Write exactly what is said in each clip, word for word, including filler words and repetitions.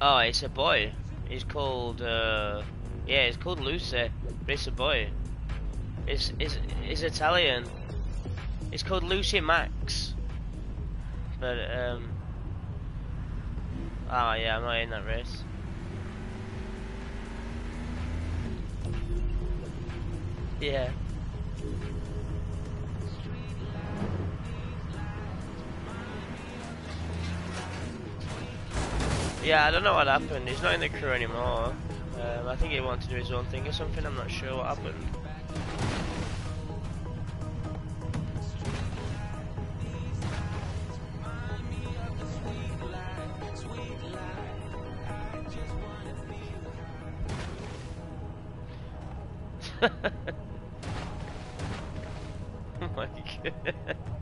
Oh, it's a boy. He's called, uh, yeah, it's called Lucy, but it's a boy. It's, it's, it's Italian. It's called Lucy Max. But, um, oh yeah, I'm not in that race. Yeah. Yeah, I don't know what happened. He's not in the crew anymore. Um, I think he wanted to do his own thing or something. I'm not sure what happened. Oh my god.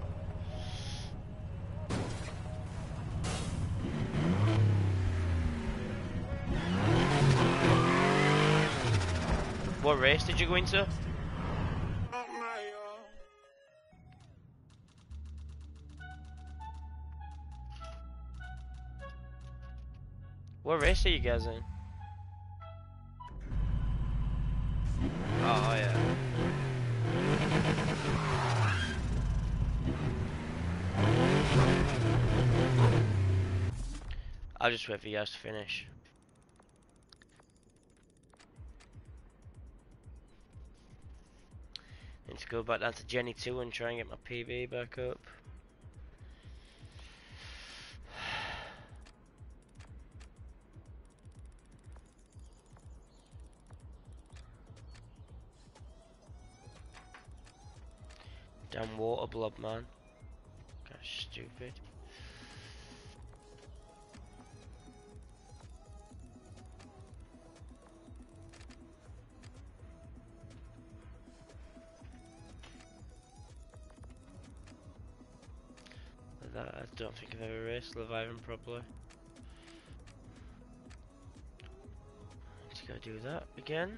What race did you go into? What race are you guys in? Oh yeah. I'll just wait for you guys to finish. Need to go back down to Jenny two and try and get my P B back up. Damn water blob, man. Gosh, stupid. That, I don't think I've ever raced Leviathan properly. Just gotta do that again.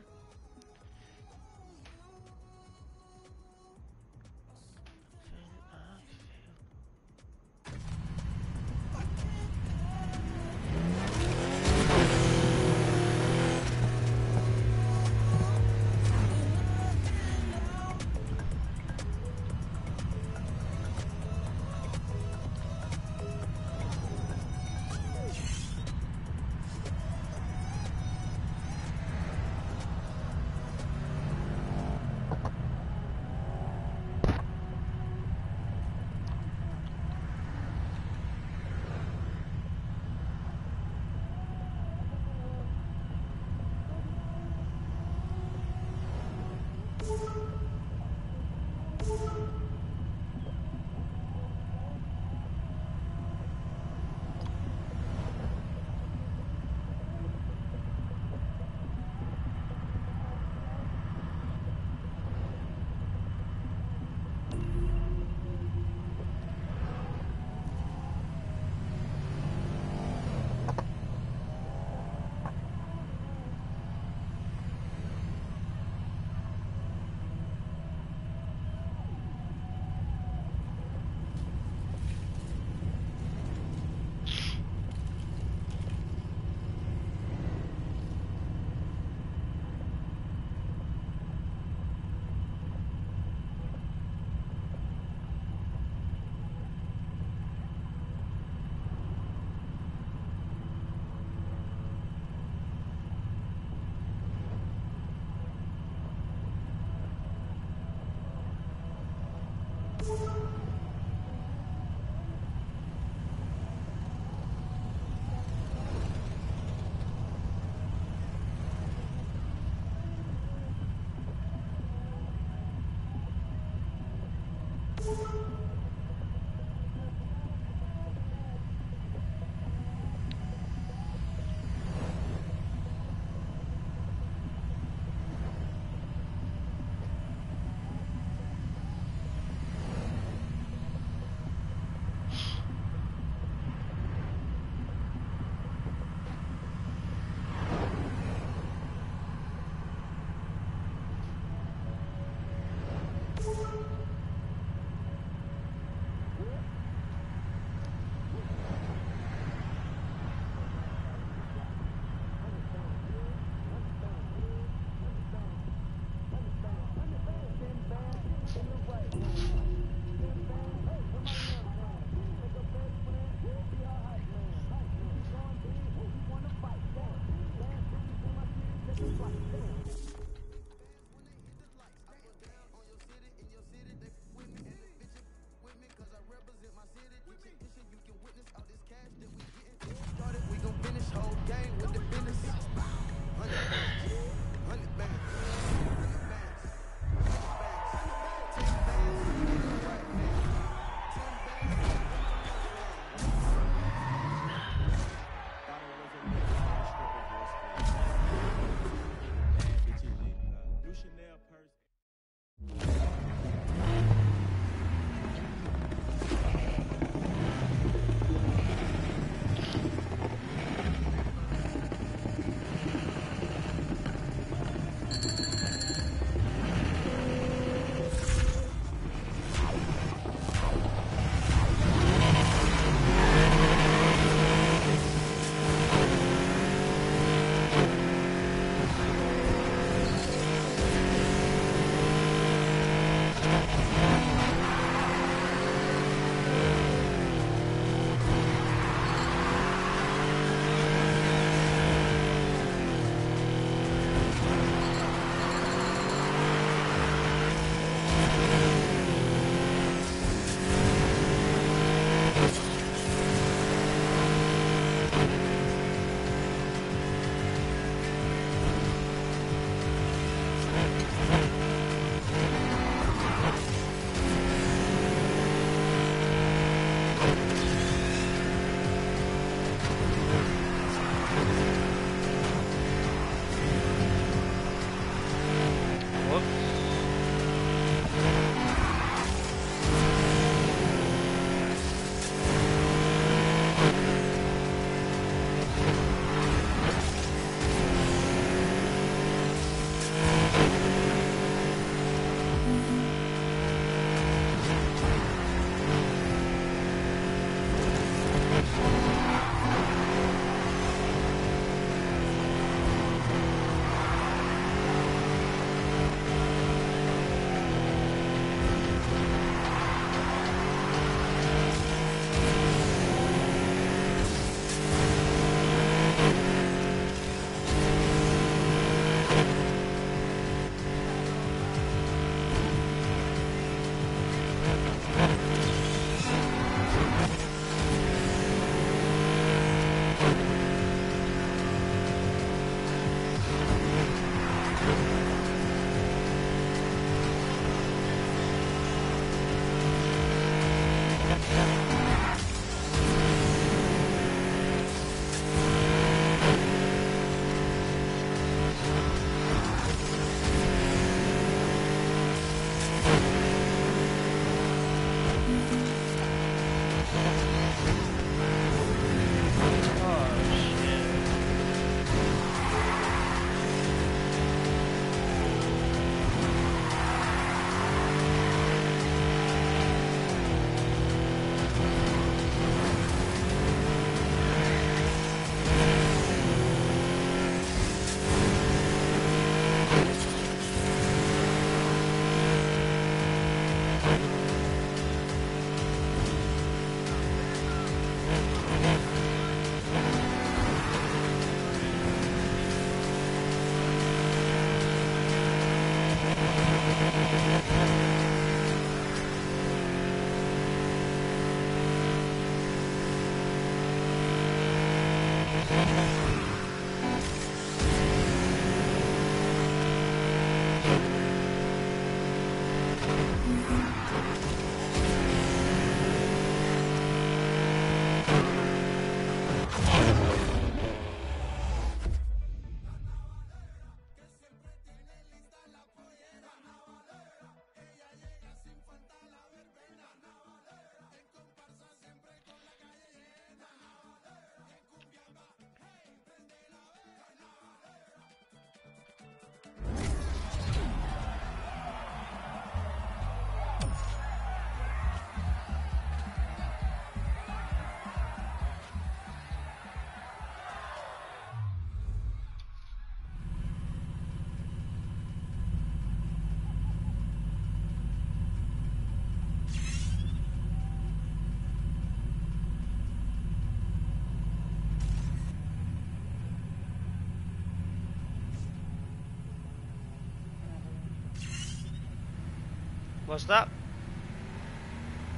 What's that?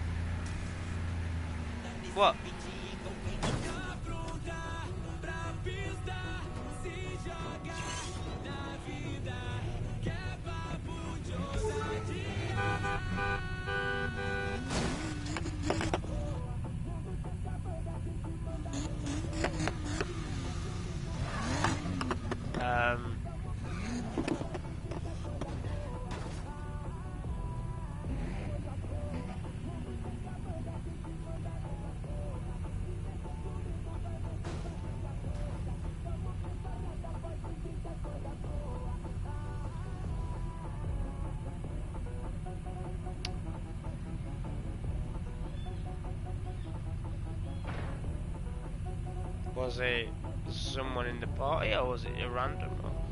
What? Was it someone in the party or was it a random?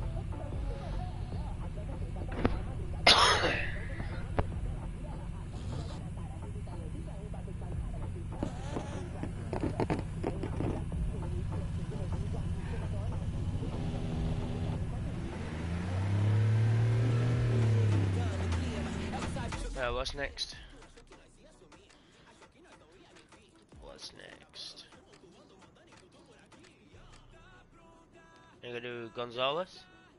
Uh, what's next? What's next? You gonna do Gonzalez?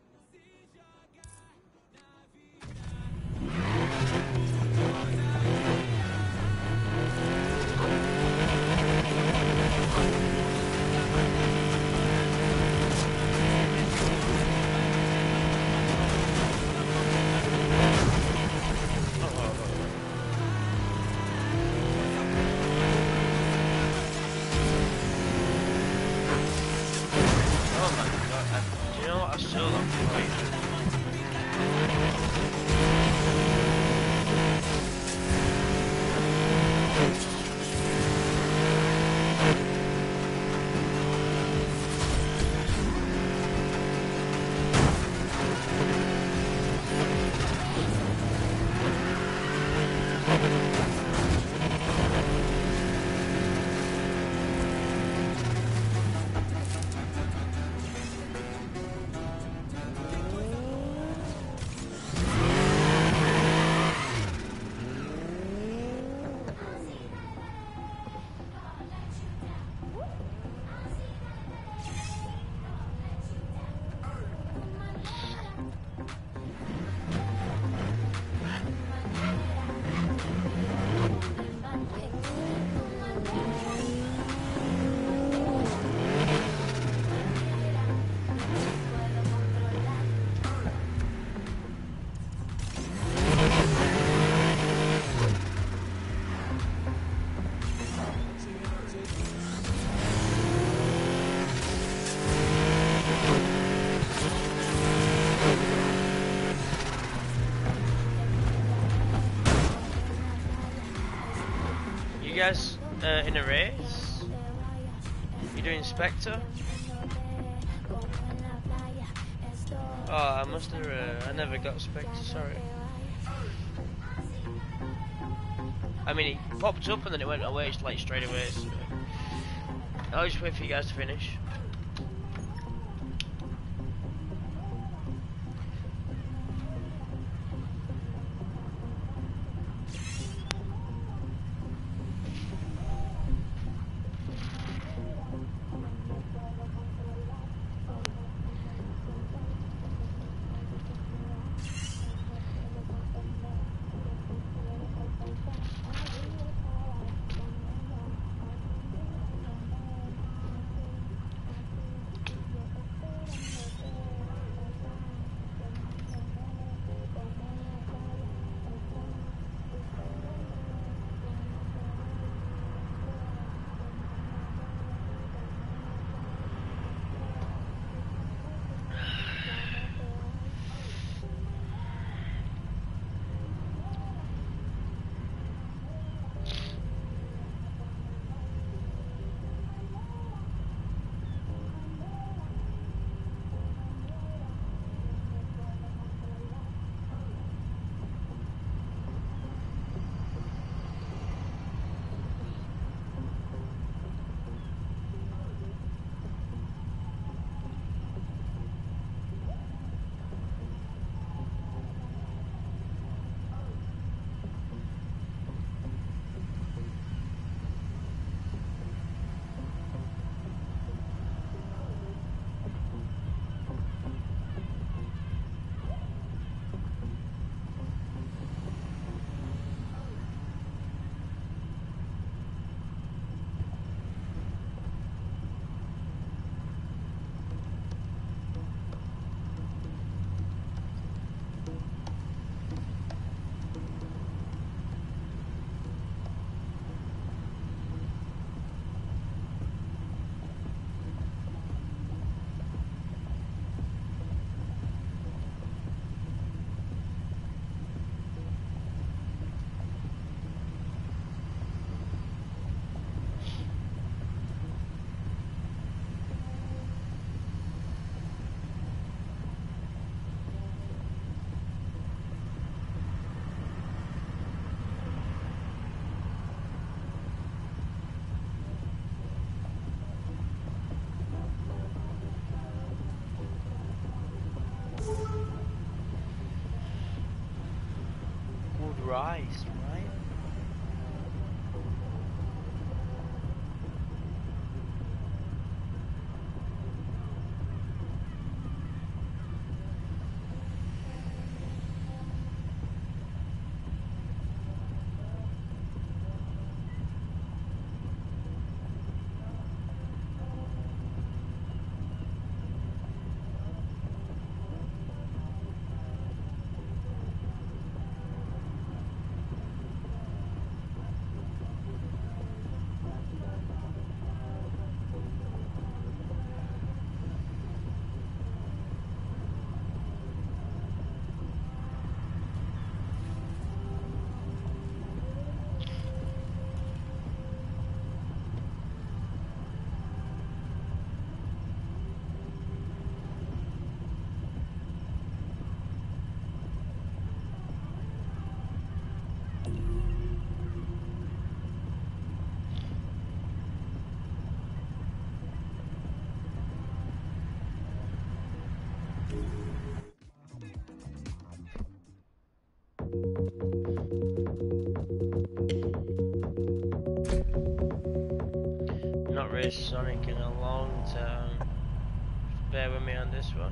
You guys uh, in a race? You doing Spectre? Oh, I must have. Uh, I never got Spectre. Sorry. I mean, it popped up and then it went away like straight away. So I'll just wait for you guys to finish. Christ, right? Not raced Sonic in a long time. Just bear with me on this one.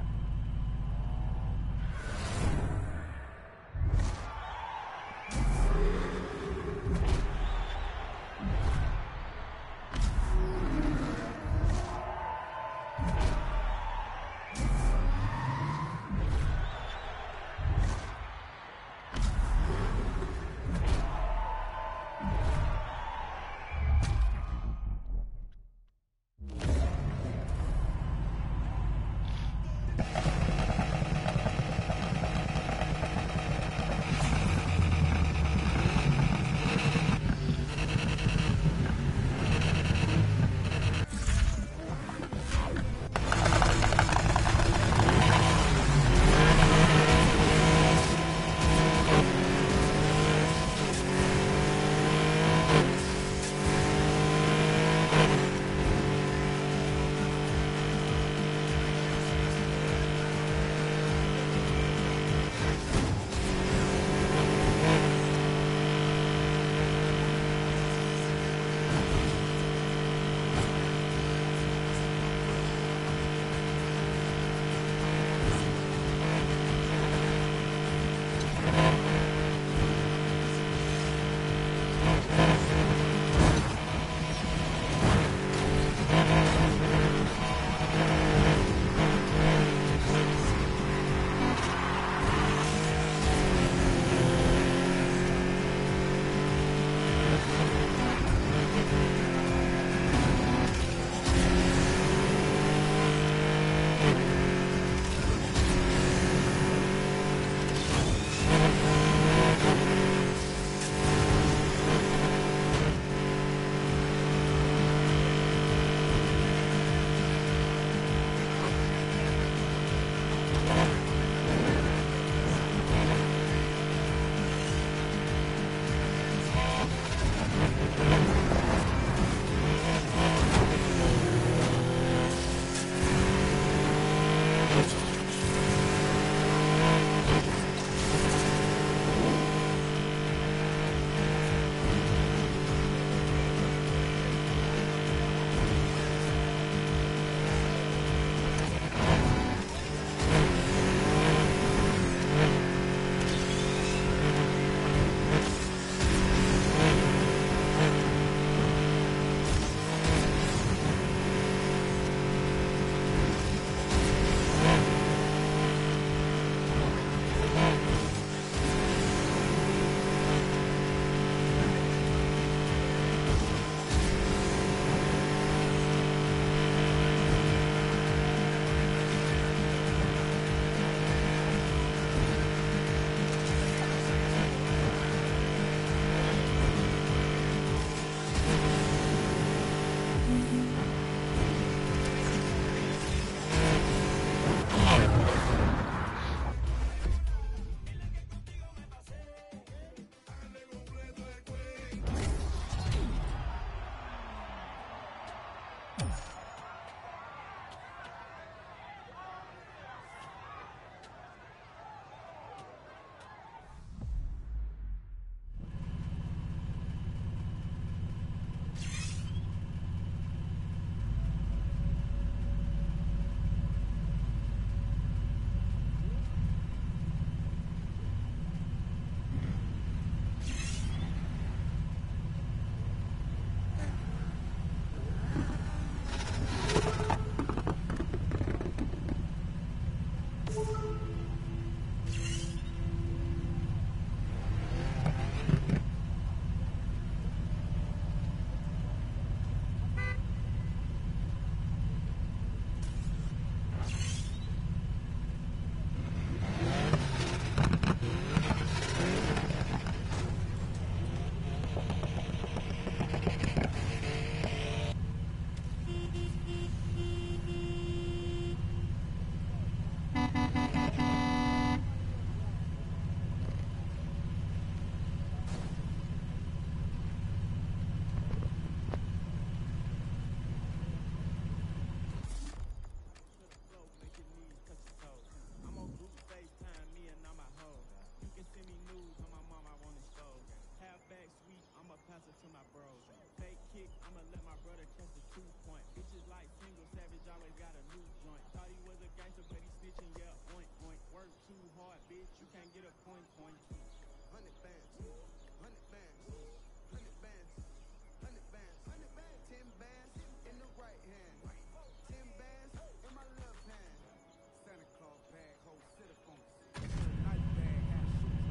answer to my bros. Fake kick, I'ma let my brother catch the two point. Bitches like single savage, always got a new joint. Thought he was a gangster, but he snitching, yeah, oink, oink. Work too hard, bitch, you can't get a point, point. Hundred bands, hundred bands, hundred bands, hundred bands, hundred bands, ten bands in the right hand, ten bands in my left hand. Santa Claus bag, hold city phones. Night bag, have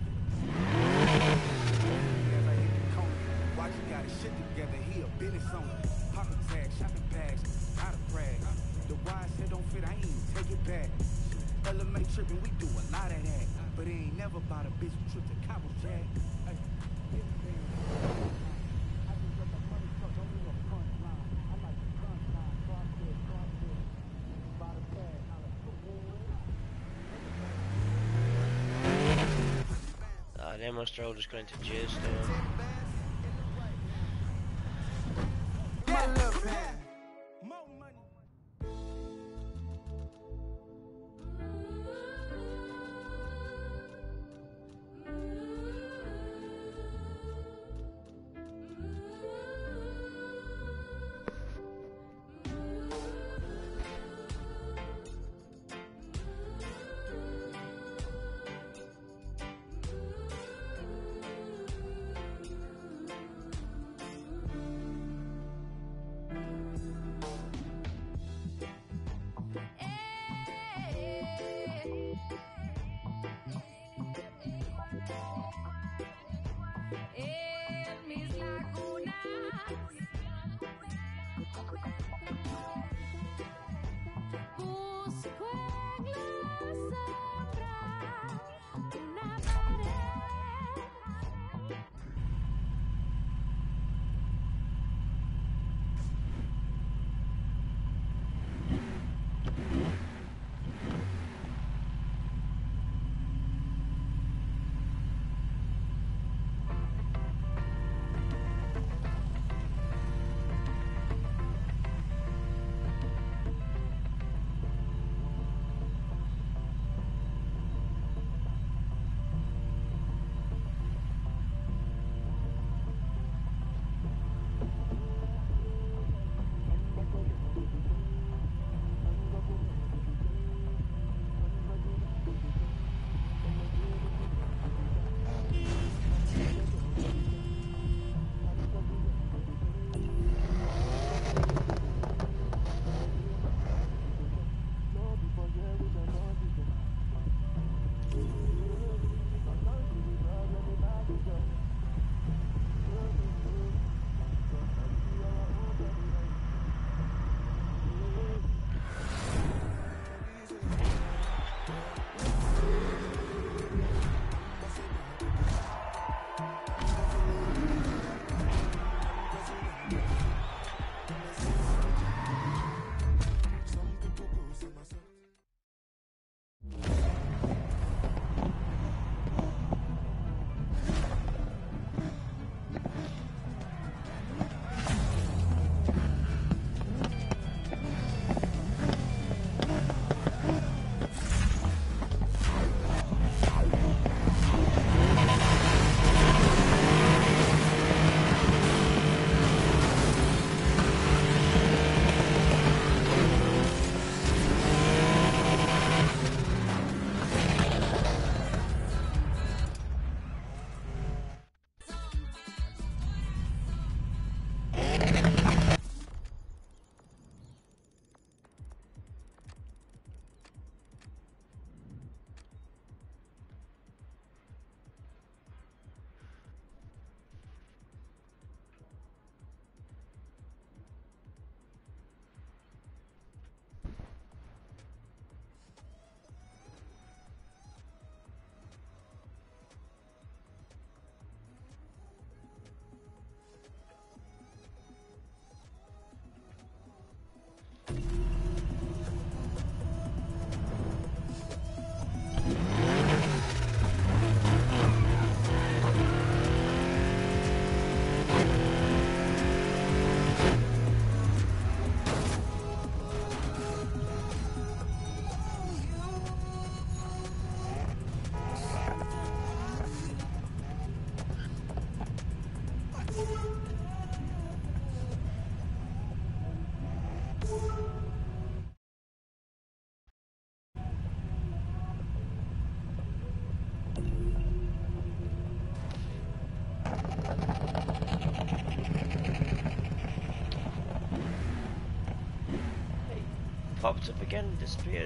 as I hit the corner, watch you got his shit together, he a business owner. Pocket tag, shopping bags, out of brag. The wise said don't fit, I ain't even take it back. L M A tripping, we do a lot of that. But it ain't never about a bitch who trip to Cabo Jack. Hey, I just got the money truck, don't need a front line. I like the front line, cross it, cross it. By the bag, I like football. Ah, them must all just going to jail still. My left hand, more money. popped up again and disappeared.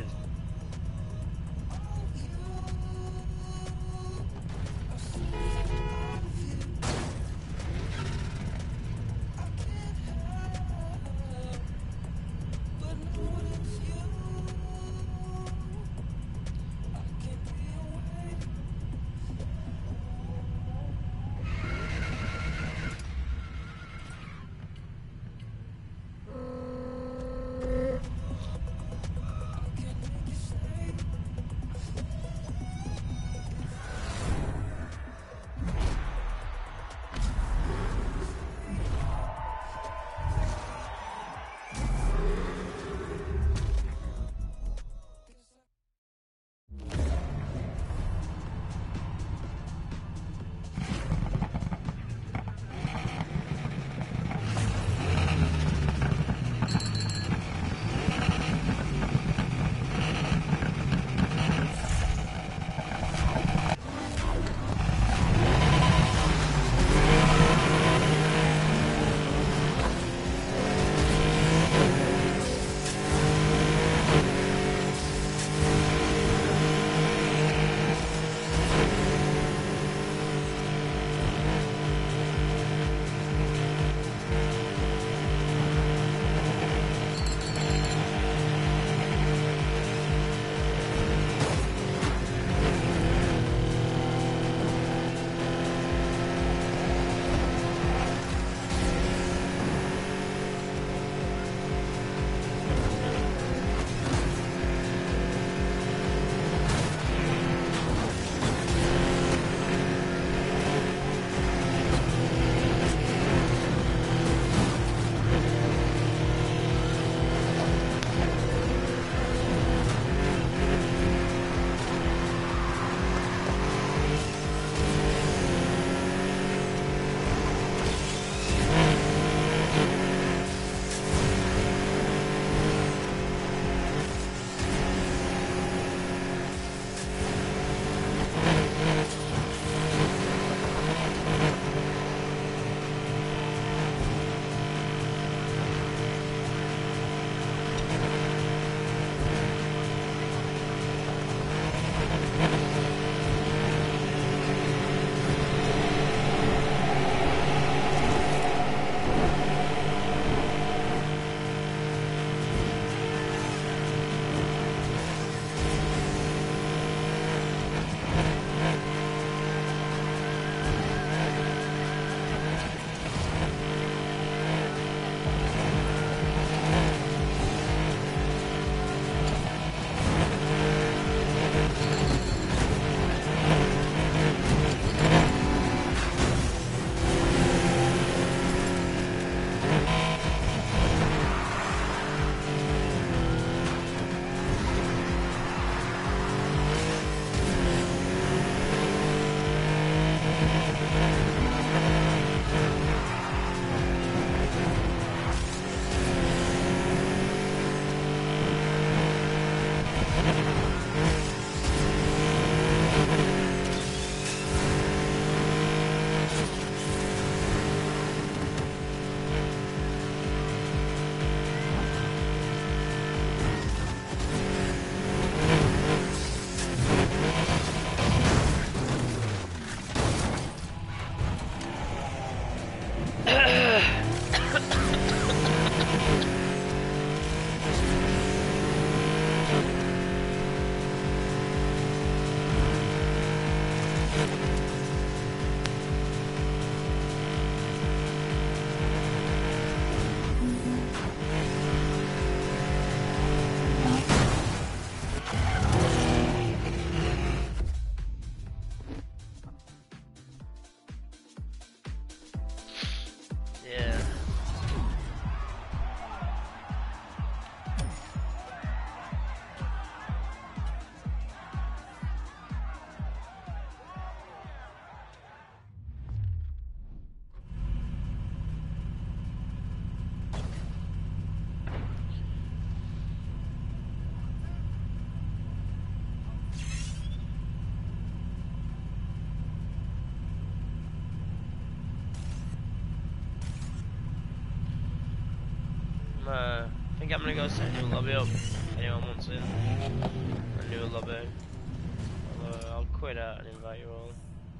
uh, I think I'm gonna go set a new lobby up. If anyone wants in a new lobby, I'll, uh, I'll quit out and invite you all.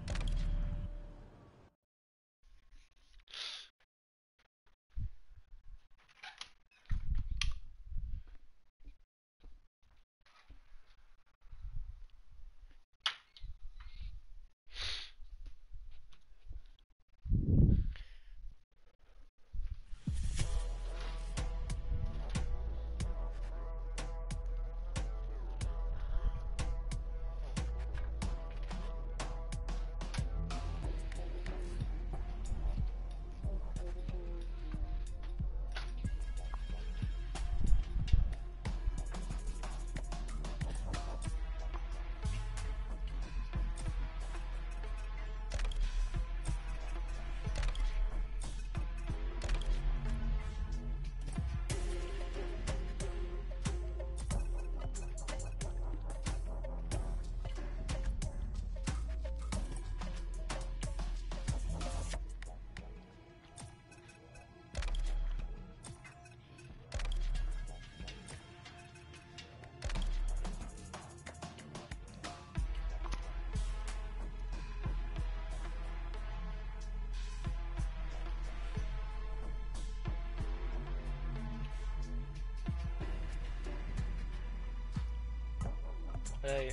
Hey,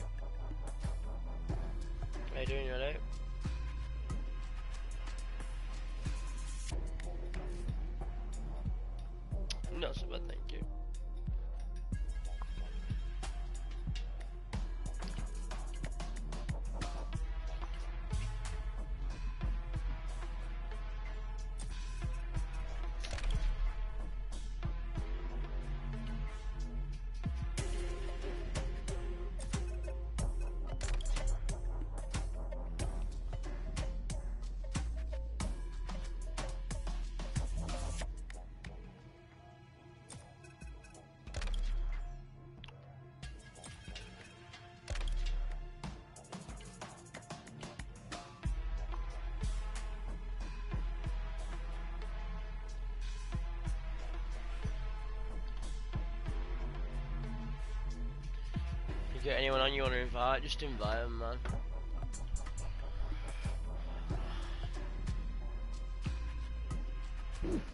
how you doing? You alright? Not so bad, thank you. You get anyone on you want to invite? Just invite them, man.